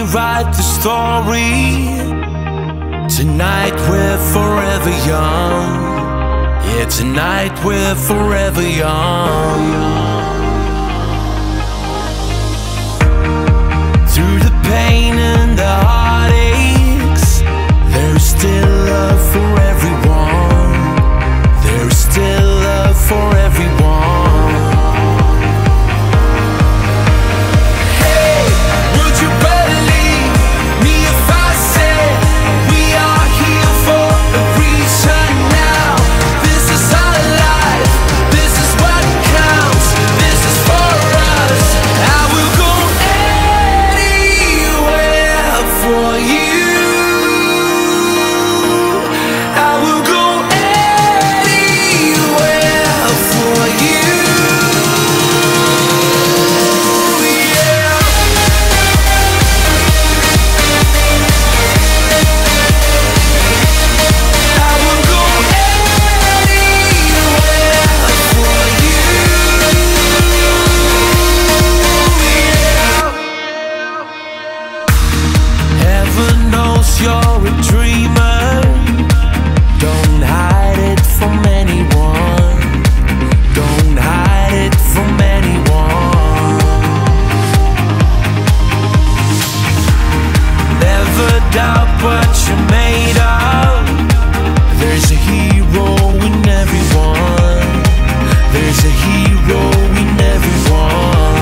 rewrite the story. Tonight we're forever young. Yeah, tonight we're forever young. Through the pain and the heartaches, there's still love for everyone. There's still love for everyone. Hey, would you believe me if I said we are here for a reason now? This is our life, this is what counts, this is for us. I will go anywhere for you. I will go anywhere for you. You're a dreamer, don't hide it from anyone. Don't hide it from anyone. Never doubt what you're made of. There's a hero in everyone. There's a hero in everyone.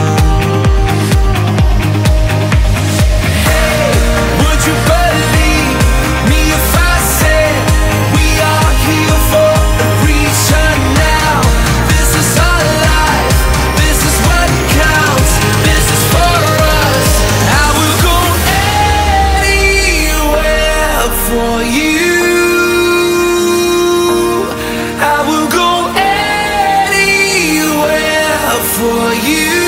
Hey, would you believe me if I said we are here for a reason now? This is our life, this is what counts, this is for us. I will go anywhere for you. I will go anywhere for you.